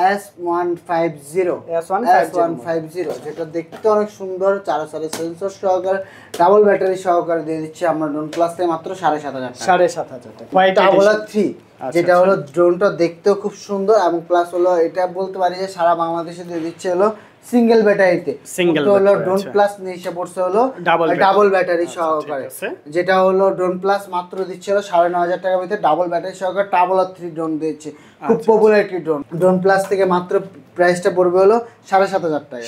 S150 যেটা দেখতে অনেক সুন্দর, 4 সেন্সর সহকারে ডাবল ব্যাটারি সহকারে দিয়ে দিচ্ছি আমরা ড্রোন প্লাস থেকে মাত্র 7,500 টাকা। ডাবল 3 যেটা হলো ড্রোনটা দেখতেও খুব সুন্দর এবং প্লাস হলো এটা বলতে পারি যে সারা বাংলাদেশে দিয়ে দিচ্ছে হলো সিঙ্গেল ব্যাটারিতে। হলো ড্রোন প্লাস নিয়ে এসে পড়ছে হলো ডাবল ব্যাটারি সহকারে, যেটা হলো ড্রোন প্লাস মাত্র দিচ্ছে হলো 9,500 টাকার ভিতরে ডাবল ব্যাটারি সহকারে ডাবল 3 ড্রোন দিচ্ছে। খুব পপুলার একটি ড্রোন। ড্রোন প্লাস থেকে মাত্র প্রাইসটা পড়বে হলো 7,500 টাকা।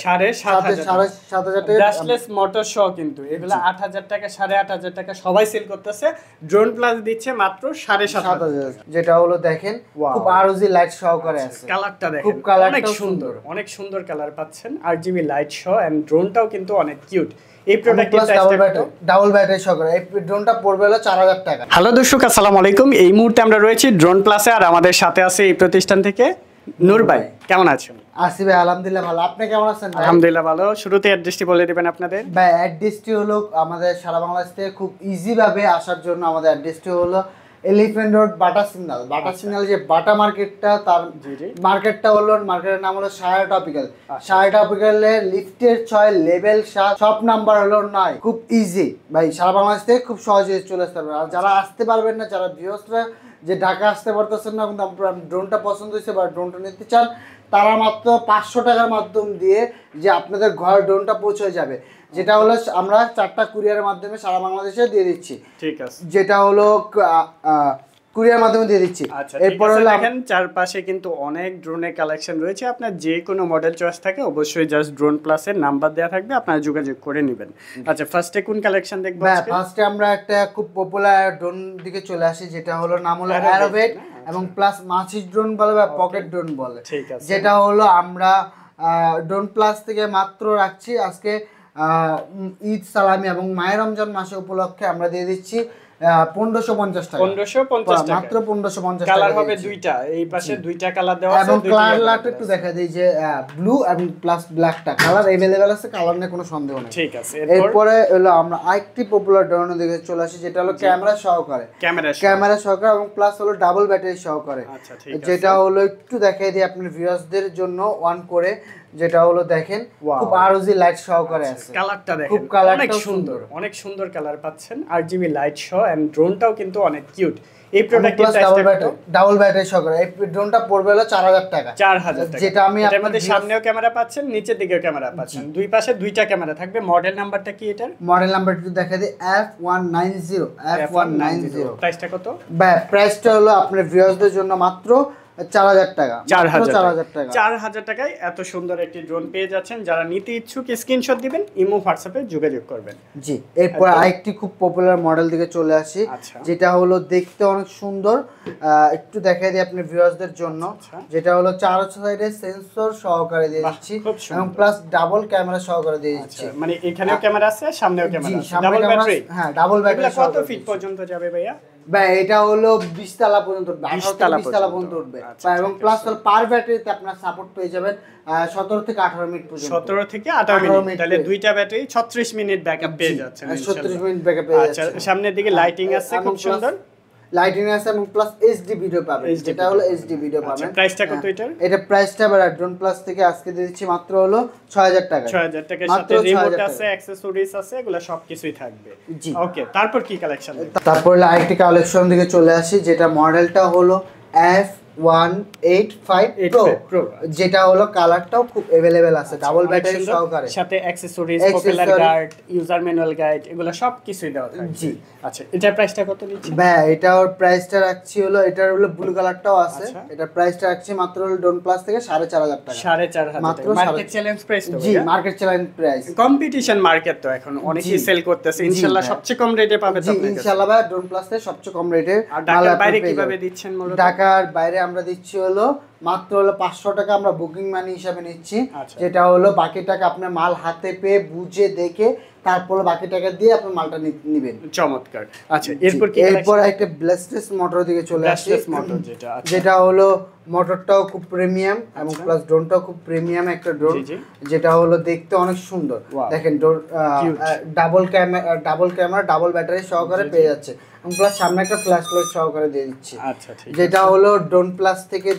7,500 টাকা ব্রাশলেস মোটর সহ, কিন্তু এগুলো 8,000 টাকা 8,500 টাকা সবাই সেল করতেছে। ড্রোন প্লাস দিচ্ছে মাত্র 7,500, যেটা হলো দেখেন খুব আরজি লাইট সহকারে আছে। কালারটা দেখেন খুব অনেক সুন্দর, অনেক সুন্দর কালার পাচ্ছেন আরজিবি লাইট সহ, এন্ড ড্রোনটাও কিন্তু অনেক কিউট। এই প্রোডাক্টের ডাবল ব্যাটারি সহকারে এই ড্রোনটা পড়বে হলো 4,000 টাকা। হ্যালো দর্শক, আসসালামু আলাইকুম। এই মুহূর্তে আমরা রয়েছি ড্রোন প্লাসে, আর আমাদের সাথে আছে এই প্রতিষ্ঠান থেকে নূর ভাই। কেমন আছেন? আসি ভাই, আলহামদুলিল্লাহ ভালো। আপনি কেমন আছেন? আলহামদুলিল্লাহ ভালো। শুরুতে অ্যাড্রেসটি বলে দিবেন আপনাদের। ভাই অ্যাড্রেসটি হলো আমাদের সারা বাংলাদেশ থেকে খুব ইজি ভাবে আসার জন্য আমাদের অ্যাড্রেসটি হলো elephant road Bata signal. Bata signal যে বাটা মার্কেটটা, তার মার্কেটটা হলো, মার্কেটের নাম হলো সায়া টপিক্যাল। সায়া টপিক্যালের লিফটের 6 লেভেল 7 শপ নাম্বার হলো 9। খুব ইজি ভাই, সারা বাংলাদেশ থেকে খুব সহজে চলে আসতে পারবেন। আর যারা আসতে পারবেন না, যারা ভিউয়ার্সরা যে ঢাকা আসতে পারতেছেন না কিন্তু ড্রোনটা পছন্দ হয়েছে বা ড্রোনটা নিতে চান, তারা মাত্র 500 টাকার মাধ্যম দিয়ে যে আপনাদের ঘর ড্রোনটা পৌঁছে যাবে, যেটা হলো আমরা 4টা কুরিয়ারের মাধ্যমে সারা বাংলাদেশে দিয়ে দিচ্ছি। ঠিক আছে, যেটা হলো কুরিয়ার মাধ্যমে দিয়ে দিচ্ছি। এরপর হলো দেখেন চারপাশে কিন্তু অনেক ড্রোনের কালেকশন রয়েছে। আপনার যে কোনো মডেল চয়েস থাকে অবশ্যই জাস্ট ড্রোন প্লাসের নাম্বার দেওয়া থাকবে, আপনারা যোগাযোগ করে নেবেন। আচ্ছা, ফার্স্টে কোন কালেকশন দেখব আজকে? ফার্স্টে আমরা একটা খুব পপুলার ড্রোন দিকে চলে আসি, যেটা হলো নাম হলো অ্যারোভেট এবং প্লাস মাছি ড্রোন বলে বা পকেট ড্রোন বলে। ঠিক আছে, যেটা হলো আমরা ড্রোন প্লাস থেকে মাত্র রাখছি আজকে ঈদ সালামি এবং মায়ের রমজান মাসে উপলক্ষে আমরা দিয়ে দিচ্ছি 1550 টাকা। 1550 টাকা মাত্র 1550 টাকা। কালার হবে দুইটা, এই পাশে দুইটা কালার দেওয়া আছে। এবং কালারটা একটু দেখা দেই যে ব্লু এবং প্লাস ব্ল্যাকটা কালার अवेलेबल আছে, কালার নিয়ে কোনো সন্দেহ নেই। ঠিক আছে, এরপরে হলো আমরা আরেকটি পপুলার ড্রোনের দিকে চলে আসি, যেটা হলো ক্যামেরা সহকারে এবং প্লাস হলো ডাবল ব্যাটারি সহকারে। আচ্ছা, ঠিক আছে, যেটা হলো একটু দেখাই দিই আপনাদের ভিউয়ার্সদের জন্য অন করে, যেটা হলো দেখেন খুব আরজি লাইট সহকারে আছে। কালারটা দেখেন অনেক সুন্দর, অনেক সুন্দর কালার পাচ্ছেন আরজিবি লাইট সহ, এন্ড ড্রোনটাও কিন্তু অনেক কিউট। এই প্রোডাক্টের ডাবল ব্যাটারি সহকারে এই ড্রোনটা পড়বে হলো 4,000 টাকা। 4,000 টাকা, যেটা আমি আপনাদের সামনেও ক্যামেরা পাচ্ছেন, নিচের দিকেও ক্যামেরা পাচ্ছেন, দুই পাশে দুইটা ক্যামেরা থাকবে। মডেল নাম্বারটা কি এটার? মডেল নাম্বারটা একটু দেখা দিই, F190। প্রাইসটা কত? প্রাইসটা হলো আপনাদের ভিউয়ার্সদের জন্য মাত্র 4,000 টাকা। 4,000 টাকায় এত সুন্দর একটি ড্রোন পেয়ে যাচ্ছেন। যারা নিতে ইচ্ছুক স্ক্রিনশট দিবেন, ইমো হোয়াটসঅ্যাপে যোগাযোগ করবেন। জি, এরপর আরেকটি খুব পপুলার মডেল দিকে চলে আসি, যেটা হলো দেখতে অনেক সুন্দর। একটু দেখাই দিই আপনাদের ভিউয়ার্সদের জন্য, যেটা হলো 4 সাইডে সেন্সর সহকারে দিয়ে দিচ্ছি এবং প্লাস ডাবল ক্যামেরা সহকারে দিয়ে দিচ্ছি। মানে এখানেও ক্যামেরা আছে, সামনেও ক্যামেরা আছে, ডাবল ব্যাটারি। হ্যাঁ, ডাবল ব্যাটারি। কত ফিট পর্যন্ত যাবে ভাইয়া? ভাই এটা হলো 20 তলা পর্যন্ত, 20 তলা পর্যন্ত উঠবে এবং প্লাস হলো পার ব্যাটারিতে আপনারা সাপোর্ট পেয়ে যাবেন 17 থেকে 18 মিনিট পর্যন্ত। 17 থেকে 18 মিনিট, তাহলে দুইটা ব্যাটারি 36 মিনিট ব্যাকআপ পেয়ে যাচ্ছেন। 36 মিনিট ব্যাকআপ পেয়ে যাচ্ছেন। আচ্ছা, সামনের দিকে লাইটিং আছে খুব সুন্দর, লাইটিং আছে এবং প্লাস এইচডি ভিডিও পাবেন। যেটা হলো এইচডি ভিডিও পাবেন। প্রাইসটা কত এটার? এটা প্রাইসটা ড্রোন প্লাস থেকে আজকে দিয়ে দিচ্ছি মাত্র হলো 6,000 টাকা। 6,000 টাকার সাথে রিমোট আছে, অ্যাকসেসরিজ আছে, এগুলো সবকিছুই থাকবে। ওকে, তারপর কি কালেকশন? তারপর আরেকটি কালেকশন দিকে চলে আসি, যেটা মডেলটা হলো F185 Pro, যেটা হলো কালারটাও খুব अवेलेबल আছে, ডাবল ব্যাটারি সহকারে, সাথে accessories, popular guide, user manual guide, এগুলো সব কিছুই দেওয়া থাকবে। জি, আচ্ছা, এটার প্রাইসটা কত নিচ্ছেন? ভাই এটার প্রাইসটা রাখছি হলো, এটার হলো ব্লু কালারটাও আছে, এটার প্রাইসটা রাখছি মাত্র হলো ড্রোন প্লাস থেকে 4,500 টাকা। 4,500 মাত্র মার্কেট চ্যালেঞ্জ প্রাইস তো? জি, market challenge price. Competition market তো এখন অনেকেই সেল করতেছে, ইনশাআল্লাহ সবচেয়ে কম রেটে পাবে তো আপনি? ইনশাআল্লাহ ভাই, ড্রোন প্লাস থেকে সবচেয়ে কম রেটে। আর ঢাকার বাইরে কিভাবে দিচ্ছেন? ঢাকার বাইরে আমরা দিচ্ছি হলো মাত্র হলো 500 টাকা আমরা বুকিং মানি হিসাবে নিচ্ছি। যেটা হলো বাকি টাকা আপনার মাল হাতে পেয়ে বুঝে দেখে তারপর বাকি টাকা দিয়ে আপনি মালটা নেবেন। চমৎকার। আচ্ছা, এরপর একটা ব্লাস্টেস মোটর দিকে চলে আসি, মোটর যেটা হলো মোটরটাও খুব প্রিমিয়াম এবং প্লাস ড্রোনটাও খুব প্রিমিয়াম একটা ড্রোন, যেটা হলো দেখতে অনেক সুন্দর। দেখেন ডাবল ক্যামেরা ডাবল ব্যাটারি সহকারে পেয়ে যাচ্ছে এবং প্লাস সামনে একটা ফ্ল্যাশ লাইট সহকারে দিয়ে দিচ্ছি। আচ্ছা, ঠিক আছে। যেটা হলো ড্রোন প্লাস থেকে দিয়ে দিচ্ছি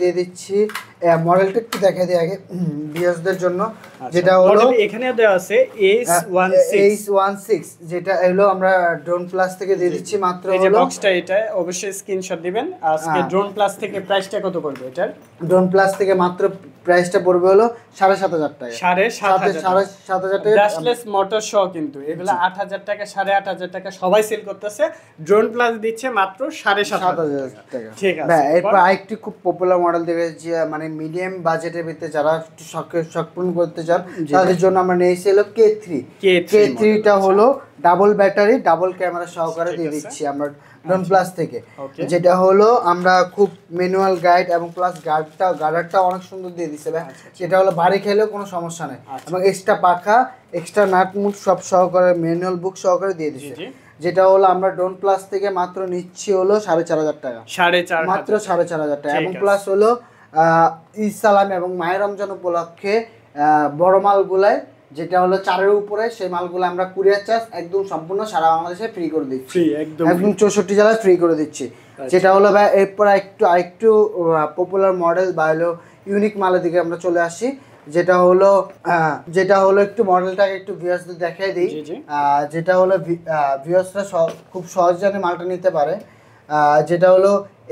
দিচ্ছি মডেলটা একটু দেখাই দিই আগে ভিউয়ারদের জন্য, যেটা হলো মডেল এখানে দেওয়া আছে H16 যেটা হলো আমরা ড্রোন প্লাস থেকে দিয়ে দিচ্ছি মাত্র এই যে হলো বক্সটা, এটা অবশ্যই স্ক্রিনশট দিবেন। আজকে ড্রোন প্লাস থেকে প্রাইসটা কত পড়বে এটার? ড্রোন প্লাস থেকে মাত্র প্রাইসটা পড়বে হলো 7,500 টাকা, 7,500 টাকা ব্রাশলেস মোটর সহ। কিন্তু এগুলা 8,000 টাকা 8,500 টাকা সবাই সেল করতেছে, ড্রোন প্লাস দিচ্ছে মাত্র 7,500 টাকা। ঠিক আছে, এরপর আরেকটি খুব পপুলার মডেল দেখেছি, মানে মিডিয়াম বাজেটের ভিতরে যারা একটু শখ পূরণ করতে চান তাদের জন্য আমরা নিয়েছি হলো K3টা হলো ডাবল ব্যাটারি ডাবল ক্যামেরা সহকারে দিয়ে দিচ্ছি আমরা ড্রোন প্লাস থেকে, যেটা হলো আমরা খুব ম্যানুয়াল গাইড এবং প্লাস গার্ডারটা অনেক সুন্দর দিয়ে দিচ্ছে ভাই, যেটা হলো ভারী খেলেও কোনো সমস্যা নেই এবং এক্সট্রা পাখা এক্সট্রা নাট মুট সব সহকারে ম্যানুয়াল বুক সহকারে দিয়ে দিচ্ছে, যেটা হলো আমরা ড্রোন প্লাস থেকে মাত্র নিচ্ছি হলো 4,500 টাকা, মাত্র 4,500 টাকা। এবং প্লাস হলো ইসালাম এবং মায়ের রমজান উপলক্ষে বড় মালগুলায় যেটা হলো 4-এর উপরে সেই মালগুলো আমরা কুরিয়ার চার্জ একদম সম্পূর্ণ সারা বাংলাদেশে ফ্রি করে দিচ্ছি, একদম 64 জেলায় ফ্রি করে দিচ্ছি, যেটা হলো ভাই। এরপর আরেকটু পপুলার মডেল বা হলো ইউনিক মালের দিকে আমরা চলে আসি, যেটা হলো একটু মডেলটাকে একটু ভিউয়ার্সদের দেখাই দিই, যেটা হলো ভিউয়ার্সরা খুব সহজে জানে মালটা নিতে পারে, যেটা হলো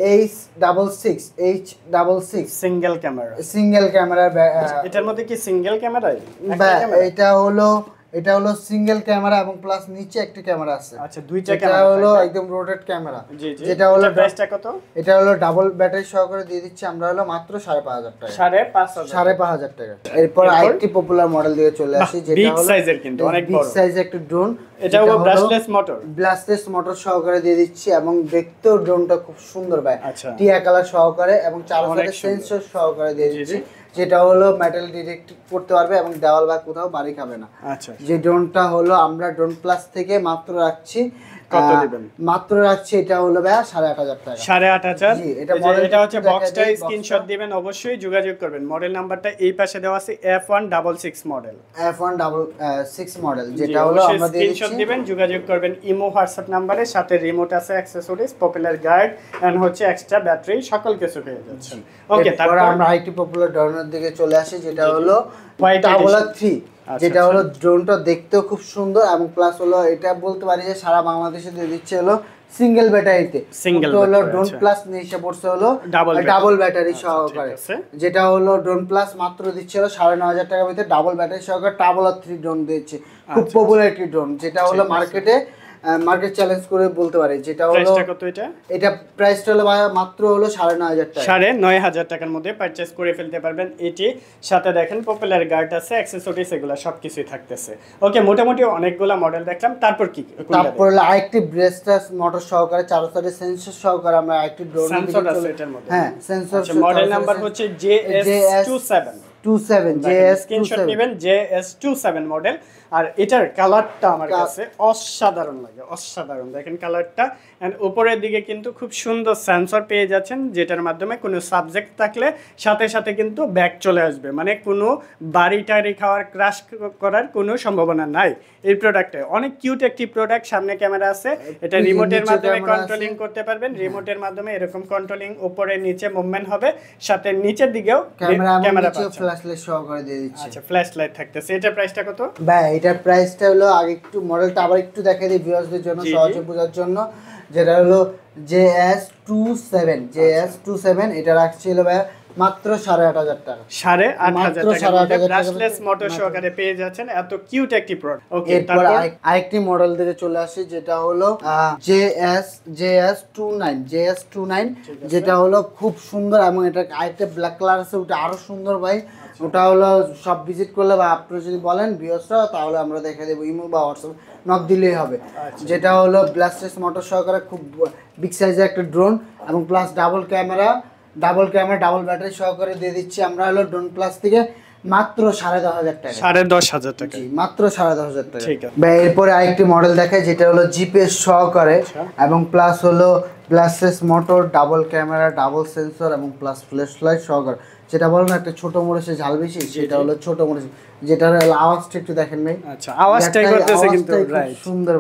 H66 সিঙ্গেল ক্যামেরা। এটার মধ্যে কি সিঙ্গেল ক্যামেরা? এটা হলো সিঙ্গেল ক্যামেরা এবং প্লাস নিচে একটা ক্যামেরা আছে। আচ্ছা, দুইটা ক্যামেরা হলো একদম রোটেট ক্যামেরা। যেটা হলো প্রাইসটা কত? এটা হলো ডাবল ব্যাটারি সহকারে দিয়ে দিচ্ছি আমরা হলো মাত্র 5,500 টাকা, 5,500 টাকা। এরপর আরেকটি পপুলার মডেল দিয়ে চলে আসি, যেটা হলো বিগ সাইজের, কিন্তু অনেক বড় বিগ সাইজের একটা ড্রোন, এটা হলো ব্রাশলেস মোটর সহকারে দিয়ে দিচ্ছি এবং দেখতেও ড্রোনটা খুব সুন্দর ভাই, টিয়া কালার সহকারে এবং 4 সেন্সর সহকারে দিয়ে দিচ্ছি, যেটা হলো মেটাল ডিটেক্ট করতে পারবে এবং দেওয়াল বা কোথাও বাড়ি খাবে না। আচ্ছা, যে ড্রোনটা হলো আমরা ড্রোন প্লাস থেকে মাত্র রাখছি কত দিবেন? মাত্র রাখছি এটা হলো ভাই 8,500 টাকা, 8,500। জি, এটা হচ্ছে বক্সটা, স্ক্রিনশট দিবেন, অবশ্যই যোগাযোগ করবেন। মডেল নাম্বারটা এই পাশে দেওয়া আছে, F166 মডেল, যেটা হলো আমরা দিয়ে দিচ্ছি, স্ক্রিনশট দিবেন, যোগাযোগ করবেন ইমো হোয়াটসঅ্যাপ নম্বরে, সাথে রিমোট আছে, অ্যাকসেসরিজ, পপুলার গাইড এন্ড হচ্ছে এক্সট্রা ব্যাটারি, সকল কিছু পেয়ে যাচ্ছেন। ওকে, তারপর আমরা আইটি পপুলার ড্রোনের দিকে চলে আসি, যেটা হলো টাওয়ার 3, যেটা হলো ড্রোনটা দেখতেও খুব সুন্দর এবং প্লাস হলো এটা বলতে পারি যে সারা বাংলাদেশে দিয়ে দিচ্ছে হলো সিঙ্গেল ব্যাটারিতে, হলো ড্রোন প্লাস নিচে পড়ছে হলো ডাবল ব্যাটারি সহকারে, যেটা হলো ড্রোন প্লাস মাত্র দিচ্ছে হলো 9,500 টাকার ভিতরে ডাবল ব্যাটারি সহকারে টাওয়ার 3 ড্রোন দিচ্ছে, খুব পপুলার একটি ড্রোন, যেটা হলো মার্কেট চ্যালেঞ্জ করে বলতে পারি, যেটা হলো কত? এটা প্রাইসটা হলো মাত্র হলো 9,500 টাকা, 9,500 টাকার মধ্যে পারচেজ করে ফেলতে পারবেন এটি। সাথে দেখেন পপুলার গার্ড আছে, অ্যাকসেসরিজ, এগুলা সবকিছুই থাকতেছে। ওকে, মোটামুটি অনেকগুলা মডেল দেখলাম, তারপর কি? তারপর হলো আরেকটি ব্রেস্টাস মোটর সহকারে 4 সেন্সর সহকারে আমরা আরেকটি ড্রোন সেন্সর আছে এটার মধ্যে, হ্যাঁ সেন্সর। মডেল নাম্বার হচ্ছে JS27, স্ক্রিনশট নেবেন, JS27 মডেল। আর এটার কালারটা আমার কাছে অসাধারণ লাগে, অসাধারণ। দেখেন কালারটা, এন্ড উপরের দিকে কিন্তু খুব সুন্দর সেন্সর পেয়ে যাচ্ছেন, যেটার মাধ্যমে কোনো সাবজেক্ট থাকলে সাথে সাথে কিন্তু ব্যাক চলে আসবে, মানে কোনো বাড়ি টাড়ি খাওয়ার ক্রাশ করার কোনো সম্ভাবনা নাই এই প্রোডাক্টে। অনেক কিউট একটি প্রোডাক্ট, সামনে ক্যামেরা আছে, এটা রিমোটের মাধ্যমে কন্ট্রোলিং করতে পারবেন, রিমোটের মাধ্যমে এরকম কন্ট্রোলিং, উপরে নিচে মুভমেন্ট হবে, সাথে নিচের দিকেও ক্যামেরা ফ্ল্যাশলাইট সহকারে দিয়ে দিচ্ছি। আচ্ছা, ফ্ল্যাশলাইট থাকতেছে। এটা প্রাইসটা কত ভাই? এটার প্রাইসটা হলো আগে একটু মডেলটা আবার একটু দেখাই দিই ভিউয়ারদের জন্য সহজে বোঝার জন্য, যেটা হলো JS27, এটা রাখছি হলো ভাই মাত্র 8,500 টাকা, 8,500 টাকা ব্রাশলেস মোটর সহকারে পেয়ে যাচ্ছেন, এত কিউট একটি প্রোডাক্ট। ওকে, তারপর আরেকটি মডেল দিকে চলে আসি, যেটা হলো JS29, যেটা হলো খুব সুন্দর এবং এটা আরেকটা ব্ল্যাক কালার আছে, ওটা আরো সুন্দর ভাই। ওটা হলো সব ভিজিট করলে বা আপনি যদি বলেন ভিউয়ার্সরা, তাহলে আমরা দেখে দেবো, ইমো বা হোয়াটসঅ্যাপ নক দিলেই হবে। যেটা হলো ব্লাস্টেস মোটর সহকারে খুব বিগ সাইজের একটা ড্রোন এবং plus double camera double battery সহকারে দিয়ে দিচ্ছি আমরা হলো ড্রোন প্লাস থেকে মাত্র 10,500 টাকা, 10,500 টাকা, মাত্র 10,500 টাকা। এরপরে আরেকটি মডেল দেখায়, যেটা হলো জিপিএস সহকারে এবং প্লাস হলো brushless motor, double camera, double sensor এবং প্লাস ফ্ল্যাশলাইট সহকারে, যেটা বলেন একটা ছোট মরিচে ঝাল বেশি, সেটা হলো ছোট মরিচ, যেটার আওয়াজটা একটু দেখেন ভাই। আচ্ছা, আওয়াজটাই করতেছে কিন্তু রাইট, সুন্দর ভাই,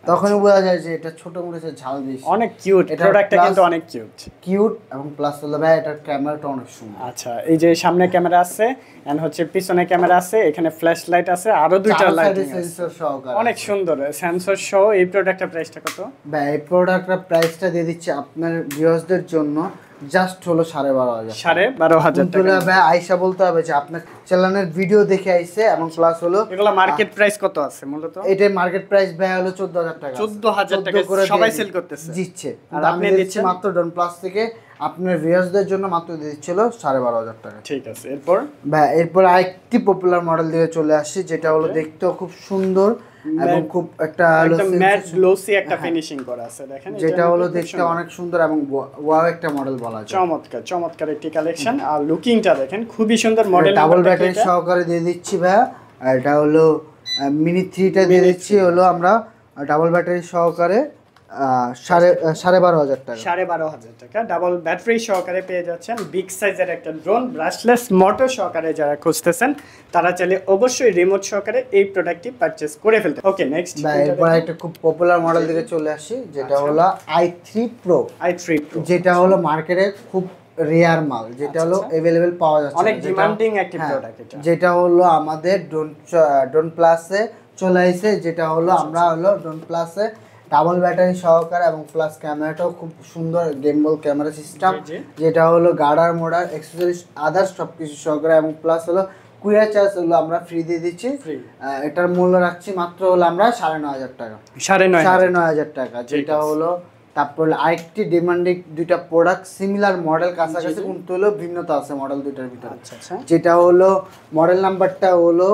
তখনই বোঝা যায় যে এটা ছোট মরিচের ঝাল বেশি। অনেক কিউট, প্রোডাক্টটা কিন্তু অনেক কিউট এবং প্লাস হলো ভাই এটার ক্যামেরাটা অনেক সুন্দর। আচ্ছা, এই যে সামনে ক্যামেরা আছে এন্ড হচ্ছে পিছনে ক্যামেরা আছে, এখানে ফ্ল্যাশ লাইট আছে, আরো দুইটা লাইটিং আছে, সেন্সর সহকারে অনেক সুন্দর সেন্সর সহ। এই প্রোডাক্টের প্রাইসটা কত ভাই? এই প্রোডাক্টের প্রাইসটা দিয়ে দিচ্ছি আপনার ভিউয়ার্সদের জন্য জাস্ট হলো 12,500। 12,500 টাকা। ভাই আয়শা বলতে হবে যে আপনার চ্যানেলের ভিডিও দেখে আইছে এবং প্লাস হলো এগুলা মার্কেট প্রাইস কত আছে মূলত? এটার মার্কেট প্রাইস ভাই হলো 14,000 টাকা। 14,000 টাকা সবাই সেল করতেছে, দিচ্ছে। আর আমি আপনি দিচ্ছি দিচ্ছেন মাত্র ডন প্লাস থেকে আপনার ভিউয়ার্সদের জন্য মাত্র দিচ্ছিল 12,500 টাকা। ঠিক আছে। এরপর ভাই এরপর আরেকটি পপুলার মডেল দিয়ে চলে আসছি, যেটা হলো দেখতেও খুব সুন্দর এবং খুব একটা একদম ম্যাট গ্লোসি একটা ফিনিশিং করা আছে, দেখেন যেটা হলো দেখতে অনেক সুন্দর এবং ওয়াও একটা মডেল বলা যায়। চমৎকার চমৎকার একটি কালেকশন। আর লুকিংটা দেখেন খুবই সুন্দর। মডেল ডাবল ব্যাটারি সহকারে দিয়ে দিচ্ছি ভাই। আর এটা হলো মিনি 3টা দিয়ে দিচ্ছি হলো আমরা ডাবল ব্যাটারি সহকারে 12,500 টাকা। 12,500 টাকা ডাবল ব্যাটারি সহকারে পেয়ে যাচ্ছেন। বিগ সাইজের একটা ড্রোন, ব্রাশলেস মোটর সহকারে যারা খুঁজতেছেন তারা চাইলে অবশ্যই রিমোট সহকারে এই প্রোডাক্টটি পারচেজ করে ফেলতে। ওকে নেক্সট এরপর একটা খুব পপুলার মডেল দিকে চলে আসি, যেটা হলো i3 Pro। i3 Pro যেটা হলো মার্কেটে খুব রেয়ার মাল, যেটা হলো अवेलेबल পাওয়া যাচ্ছে, অনেক ডিমান্ডিং একটা প্রোডাক্ট এটা। যেটা হলো আমাদের ডন প্লাসে চলে আসে, যেটা হলো আমরা হলো ডন প্লাসে ডাবল ব্যাটারি সহকারে এবং প্লাস ক্যামেরাটাও খুব সুন্দর গেমবল ক্যামেরা সিস্টেম, যেটা হলো গার্ডার মোডার অ্যাকসেসরিজ আদার্স সবকিছু সহকারে এবং প্লাস হলো কুরিয়ার চার্জ হলো আমরা ফ্রি দিয়ে দিচ্ছি। এটার মূল্য রাখছি মাত্র হলো আমরা 9,500 টাকা। 9,500 টাকা, যেটা হলো। তারপর আরেকটি ডিমান্ডিং দুইটা প্রোডাক্ট সিমিলার মডেল কাছাকাছি কিন্তু হলো ভিন্নতা আছে মডেল দুইটার ভিতরে। যেটা হলো মডেল নাম্বারটা হলো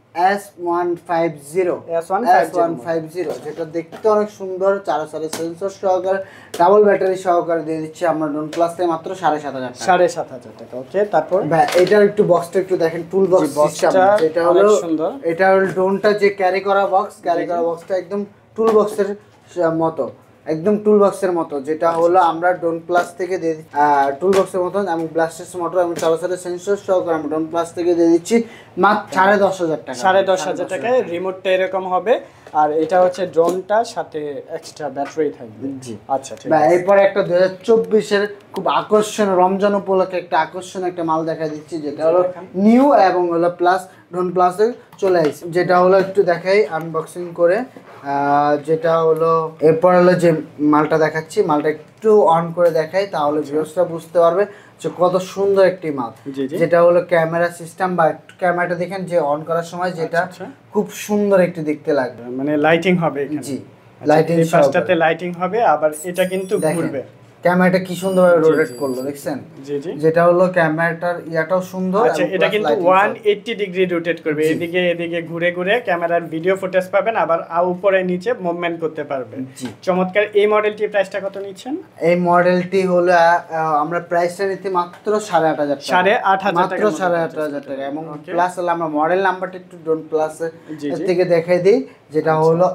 S150, যেটা দেখতে অনেক সুন্দর, 4 সেন্সর সহকারে ডাবল ব্যাটারি সহকারে দিয়ে দিচ্ছি আমরা ডন প্লাস থেকে মাত্র 7,500 টাকা। 7,500 টাকা। ওকে, তারপর এটার একটু বক্সটা একটু দেখেন, টুল বক্স সিস্টেম। যেটা হলো সুন্দর, এটা হলো ড্রোনটা যে ক্যারি করা বক্সটা একদম টুল বক্সের মতো, একদম টুল বক্সের মতো। যেটা হলো আমরা ডন প্লাস থেকে দিয়ে টুল বক্সের মতো এবং ব্লাস্টার্স মোটর এবং 4 সেন্সর সহকারে আমরা ডন প্লাস থেকে দিয়ে দিচ্ছি মাত্র 10,500 টাকা। 10,500 টাকায় রিমোটটা এরকম হবে, আর এটা হচ্ছে ড্রোনটার সাথে এক্সট্রা ব্যাটারি থাকবে। জি আচ্ছা, ঠিক আছে। এরপর একটা 2024-এর খুব আকর্ষণীয় রমজান উপলক্ষে একটা আকর্ষণীয় একটা মাল দেখা দিচ্ছি, যেটা হলো নিউ এবং হলো প্লাস ডন প্লাসে চলে আসছে। যেটা হলো একটু দেখাই আনবক্সিং করে, যেটা হলো এরপর হলো যে মালটা দেখাচ্ছি, মালটা একটু অন করে দেখাই, তাহলে ভিউয়ার্সরা বুঝতে পারবে যে কত সুন্দর একটি মাল। যেটা হলো ক্যামেরা সিস্টেম, বা ক্যামেরাটা দেখেন যে অন করার সময় যেটা খুব সুন্দর একটি দেখতে লাগবে, মানে লাইটিং হবে এখানে। জি, লাইটিং ফার্স্টটাতে লাইটিং হবে, আবার এটা কিন্তু ঘুরবে। ক্যামেরাটা কি সুন্দরভাবে রোটেট করলো দেখছেন? জি জি, যেটা হলো ক্যামেরাটার ইয়াটাও সুন্দর। আচ্ছা, এটা কিন্তু 180 ডিগ্রি রোটেট করবে, এদিকে এদিকে ঘুরে ঘুরে ক্যামেরার ভিডিও ফুটেজ পাবেন, আবার উপরে নিচে মুভমেন্ট করতে পারবেন। চমৎকার। এই মডেলটির প্রাইসটা কত নিচ্ছেন? এই মডেলটি হলো আমরা প্রাইসটা নিতে মাত্র 8,500 টাকা। 8,500 টাকা, মাত্র 8,500 টাকা। এবং প্লাস হলো আমরা মডেল নাম্বারটা একটু ডন প্লাস থেকে দেখাই দিই, যেটা হলো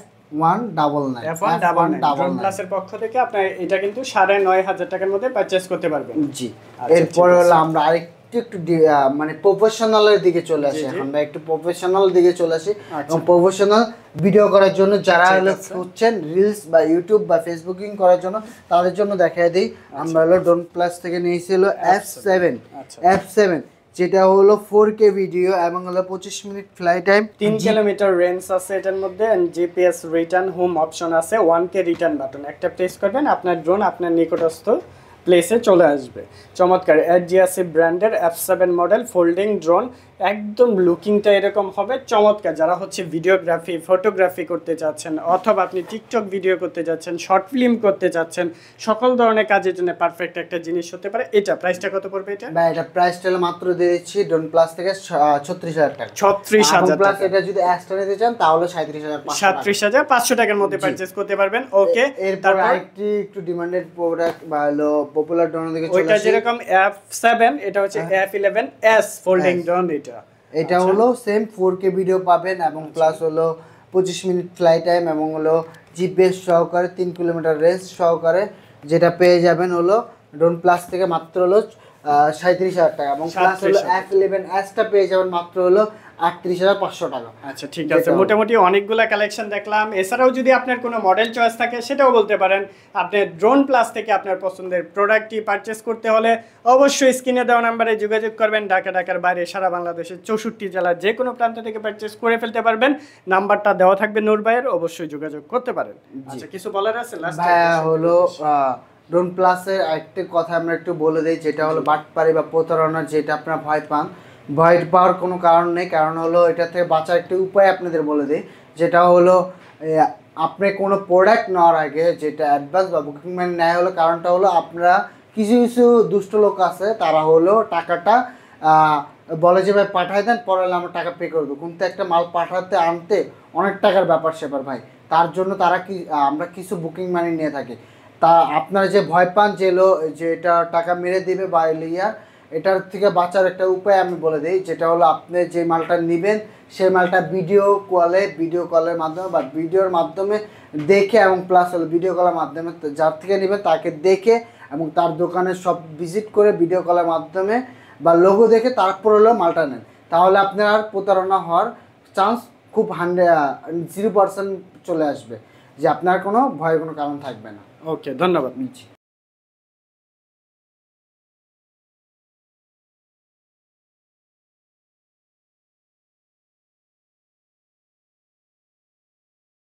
F199 ড্রোন প্লাসের পক্ষ থেকে আপনি এটা কিন্তু 9,500 টাকার মধ্যে পারচেজ করতে পারবেন। জি। এরপর হলো আমরা একটু মানে প্রফেশনালের দিকে চলে আসি। আমরা একটু প্রফেশনাল দিকে চলে আসি, এবং প্রফেশনাল ভিডিও করার জন্য যারা হলো খুঁজছেন রিলস বা ইউটিউব বা ফেসবুকিং করার জন্য, তাদের জন্য দেখাই দিই। আমরা হলো ডন প্লাস থেকে নিয়েছি হলো F7, যেটা হলো 4K ভিডিও এবং হলো 25 minute fly time, 3 kilometre range আছে এটার মধ্যে, জিপিএস রিটার্ন হোম অপশন আছে, 1K রিটার্ন বাটন একটা প্রেস করবেন, আপনার ড্রোন আপনার নিকটস্থ প্লেসে চলে আসবে। চমৎকার। এজিআরসি ব্র্যান্ডের F7 মডেল ফোল্ডিং ড্রোন, একদম লুকিংটা এরকম হবে চমৎকার। যারা হচ্ছে ভিডিওগ্রাফি ফটোগ্রাফি করতে চাচ্ছেন, অথবা আপনি টিকটক ভিডিও করতে যাচ্ছেন, শর্ট ফিল্ম করতে যাচ্ছেন, সকল ধরনের কাজের জন্য পারফেক্ট একটা জিনিস হতে পারে। এটা প্রাইসটা কত পড়বে? এটা প্রাইসটা মাত্র দিয়ে দিচ্ছি ডন প্লাস থেকে 36,000 টাকা। 36,000 প্লাস এটা যদি এক্সট্রা নিতে চান তাহলে 37,500 টাকার মধ্যে পারচেজ করতে পারবেন। ওকে, এরপর একটু ডিমান্ডেড প্রোডাক্ট বা হলো পপুলার ড্রোন দিকে চলে আসি। ওইটা যেরকম F7, এটা হচ্ছে F11s ফোল্ডিং ড্রোন। এটা হলো সেম 4K ভিডিও পাবেন এবং প্লাস হলো 25 মিনিট ফ্লাই টাইম এবং হলো জিপিএস সহকারে 3 কিলোমিটার রেঞ্জ সহকারে, যেটা পেয়ে যাবেন হলো ড্রোন প্লাস থেকে মাত্র হলো 37,000 টাকা, এবং প্লাস হলো F11s টা পেয়ে যাবেন মাত্র হলো 38,500 টাকা। আচ্ছা ঠিক আছে, মোটামুটি অনেকগুলা কালেকশন দেখলাম। এছাড়াও যদি আপনার কোনো মডেল চয়েস থাকে সেটাও বলতে পারেন। আপনি ড্রোন প্লাস থেকে আপনার পছন্দের প্রোডাক্টটি পারচেস করতে হলে অবশ্যই স্ক্রিনে দেওয়া নাম্বারে যোগাযোগ করবেন। ঢাকার বাইরে সারা বাংলাদেশের 64 জেলার যে কোনো প্রান্ত থেকে পারচেস করে ফেলতে পারবেন। নাম্বারটা দেওয়া থাকবে নূর ভাইয়ের, অবশ্যই যোগাযোগ করতে পারেন। আচ্ছা কিছু বলার আছে লাস্ট? ভাইয়া হলো ড্রোন প্লাসের আরেকটি কথা আমরা একটু বলে দিই, যেটা হলো বাটপারি বা প্রতারণার, যেটা আপনারা ভয় পান। ভয় পাওয়ার কোনো কারণ নেই, কারণ হলো এটা থেকে বাঁচার একটি উপায় আপনাদের বলে দিই, যেটা হলো আপনি কোনো প্রোডাক্ট নেওয়ার আগে যেটা অ্যাডভান্স বা বুকিং মানে নেয় হলো, কারণটা হলো আপনারা কিছু কিছু দুষ্ট লোক আছে, তারা হলো টাকাটা বলে যে ভাই পাঠাই দেন, পরে হলে আমরা টাকা পে করে দেবো, কিন্তু একটা মাল পাঠাতে আনতে অনেক টাকার ব্যাপার স্যাপার ভাই। তার জন্য তারা আমরা কিছু বুকিং মানি নিয়ে থাকি। তা আপনারা যে ভয় পান যে এটা টাকা মেরে দিবে বা এটার থেকে বাঁচার একটা উপায় আমি বলে দিই, যেটা হলো আপনি যে মালটা নেবেন সেই মালটা ভিডিও কলের মাধ্যমে বা ভিডিওর মাধ্যমে দেখে, এবং প্লাস হলো ভিডিও কলের মাধ্যমে যার থেকে নেবেন তাকে দেখে এবং তার দোকানে সব ভিজিট করে ভিডিও কলের মাধ্যমে বা লোগো দেখে তারপর হলো মালটা নেন। তাহলে আপনার আর প্রতারণা হওয়ার চান্স খুব 0% চলে আসবে, যে আপনার কোনো ভয়ের কোনো কারণ থাকবে না। ওকে, ধন্যবাদ।